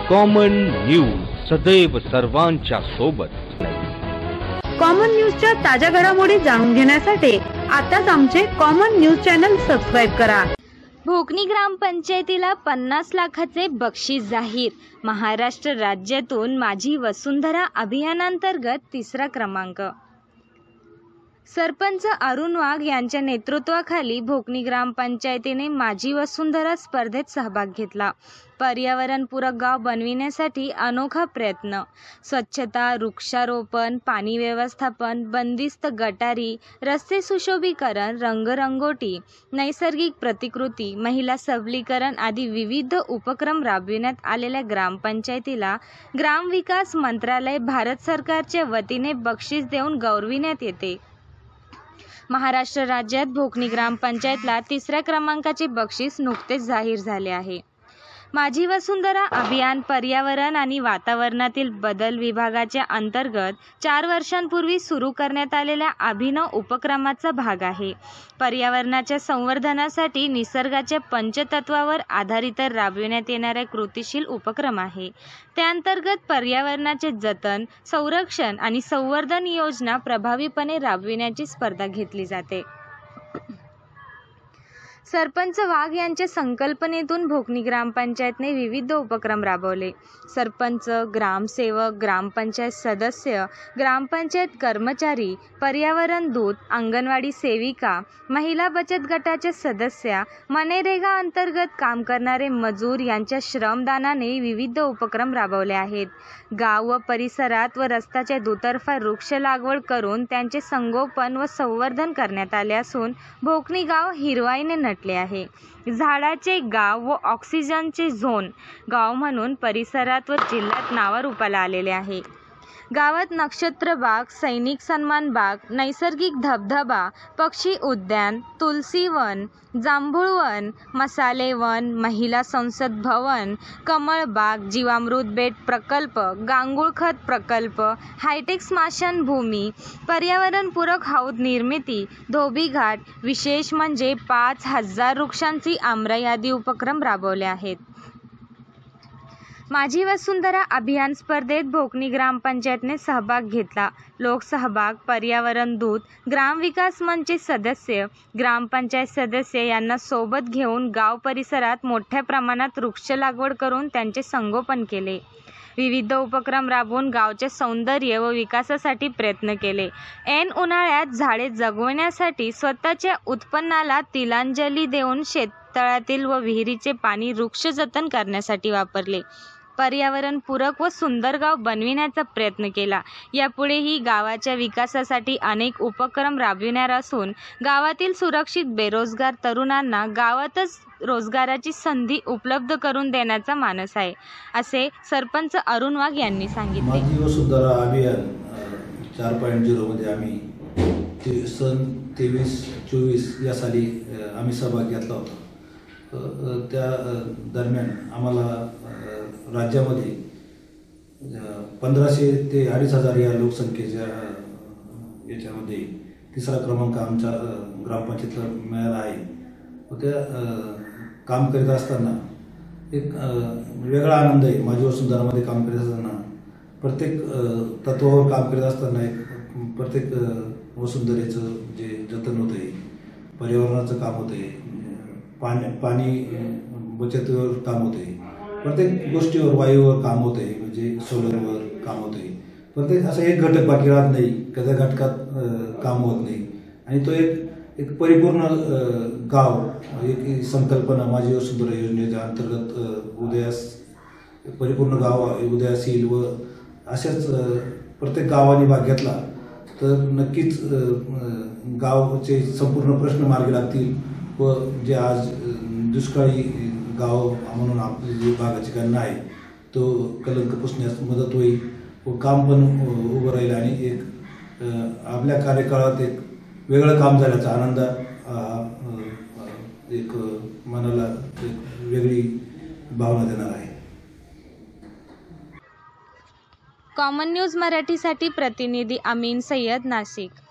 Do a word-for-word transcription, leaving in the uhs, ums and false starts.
Common news, सदैव सर्वांच्या सोबत. कॉमन न्यूजच्या ताज्या घडामोडी जाणून घेण्यासाठी आताच आमचे कॉमन न्यूज चॅनल सबस्क्राइब करा. भोकनी ग्रामपंचायतीला पन्नास लाखाचे बक्षीस जाहीर. महाराष्ट्र राज्यातून माझी वसुंधरा अभियानांतर्गत तिसरा क्रमांक. सरपंच अरुण वाघ यांच्या नेतृत्वाखाली भोकनी ग्रामपंचायतीने माझी वसुंधरा स्पर्धेत सहभाग घेतला. पर्यावरणपूरक गाव बनविण्यासाठी अनोखा प्रयत्न. स्वच्छता, वृक्षारोपण, पाणी व्यवस्थापन, बंदिस्त गटारी, रस्ते सुशोभीकरण, रंगरंगोटी, नैसर्गिक प्रतिकृती, महिला सबलीकरण आदी विविध उपक्रम राबविण्यात आलेल्या ग्रामपंचायतीला ग्रामविकास मंत्रालय भारत सरकारच्या वतीने बक्षीस देऊन गौरविण्यात येते. महाराष्ट्र राज्यात भोकनी ग्रामपंचायतला तिसऱ्या क्रमांकाचे बक्षीस नुकतेच जाहीर झाले आहे. माझी वसुंधरा अभियान पर्यावरण आणि वातावरणातील बदल विभागाच्या अंतर्गत चार वर्षांपूर्वी सुरू करण्यात आलेल्या अभिनव उपक्रमाचा भाग आहे. पर्यावरणाच्या संवर्धनासाठी निसर्गाच्या पंचतत्वावर आधारित राबविण्यात येणाऱ्या कृतीशील उपक्रम आहे. त्याअंतर्गत पर्यावरणाचे जतन, संरक्षण आणि संवर्धन योजना प्रभावीपणे राबविण्याची स्पर्धा घेतली जाते. सरपंच वाघ यांच्या संकल्पनेतून भोकनी ग्रामपंचायतने विविध उपक्रम राबवले. सरपंच, ग्रामसेवक, ग्रामपंचायत सदस्य, ग्रामपंचायत कर्मचारी, पर्यावरण दूत, अंगणवाडी सेविका, महिला बचत गटाच्या सदस्या, मनरेगा अंतर्गत काम करणारे मजूर यांच्या श्रमदानाने विविध उपक्रम राबवले आहेत. गाव व परिसरात व रस्त्याच्या दुतर्फा वृक्ष लागवड करून त्यांचे संगोपन व संवर्धन करण्यात आले असून भोकनी गाव हिरवाईने नटले आहे. झाडाचे गाव व ऑक्सिजनचे झोन गाव म्हणून परिसरात व जिल्ह्यात नावारूपाला आलेले आहे. गावात नक्षत्र बाग, सैनिक सन्मान बाग, नैसर्गिक धबधबा, पक्षी उद्यान, तुलसी वन, जांभूळ वन, मसाले वन, महिला संसद भवन, कमळ बाग, जीवामृत बेट प्रकल्प, गांगूळ खत प्रकल्प, हायटेक स्मशानभूमी, पर्यावरणपूरक हौद निर्मिती, धोबी घाट. विशेष म्हणजे पाच हजार वृक्षांची आमराई आदी उपक्रम राबवले आहेत. माझी वसुंधरा अभियान स्पर्धेत भोकनी ग्रामपंचायतने सहभाग घेतला. लोकसहभाग, पर्यावरण दूत, ग्रामविकास मंचचे सदस्य, ग्रामपंचायत सदस्य यांना सोबत घेऊन गाव परिसरात मोठ्या प्रमाणात वृक्ष लागवड करून त्यांचे संगोपन केले. विविध उपक्रम राबवून गावचे सौंदर्य व विकासासाठी प्रयत्न केले. ऐन उन्हाळ्यात झाडे जगवण्यासाठी स्वतःच्या उत्पन्नाला तिलांजली देऊन शेततळ्यातील व विहिरीचे पाणी वृक्ष जतन करण्यासाठी वापरले. पर्यावरणपूरक व सुंदर गाव बनविण्याचा प्रयत्न केला. यापुढेही गावाच्या विकासासाठी अनेक उपक्रम राबविणार असून गावातील सुरक्षित बेरोजगार तरुणांना गावातच रोजगाराची संधी उपलब्ध करून देण्याचा मानस आहे, असे सरपंच अरुण वाघ यांनी सांगितले. माझी वसुंधरा अभियान चार पॉईंट झिरो मध्ये आम्ही ते सन तेवीस चोवीस या साली आम्ही सहभाग घेतला होता. त्या दरम्यान आम्हाला राज्यामध्ये पंधराशे ते अडीच हजार या लोकसंख्येच्या याच्यामध्ये तिसरा क्रमांक आमच्या ग्रामपंचायतीला मिळाला आहे. त्या काम करीत असताना एक वेगळा आनंद आहे. माझी वसुंधरामध्ये काम करीत असताना प्रत्येक तत्वावर काम करीत असताना एक प्रत्येक वसुंधरेचं जे जतन होतं आहे, पर्यावरणाचं काम होतं आहे, पाणी पाणी बचतीवर काम होतं आहे, प्रत्येक गोष्टीवर वायूवर काम होतं आहे, म्हणजे सोलरवर काम होतं आहे. प्रत्येक असा एक घटक बाकी राहत नाही, कधी घटकात काम होत नाही. आणि तो एक एक परिपूर्ण गाव एक संकल्पना माझी वसुंधरा योजनेच्या अंतर्गत उदयास परिपूर्ण गाव उदयास येईल व अशाच प्रत्येक गावाने भाग घेतला तर नक्कीच गावचे संपूर्ण प्रश्न मार्गी लागतील व जे आज दुष्काळी गाव म्हणून आपली जी भागाची गणना आहे तो कलंक पुसण्यास मदत होईल व काम पण उभं राहील आणि एक आपल्या कार्यकाळात एक वेगळं काम झाल्याचा आनंद एक मनाला एक वेगळी भावना देणार आहे. कॉमन न्यूज मराठीसाठी प्रतिनिधी अमीन सय्यद, नाशिक.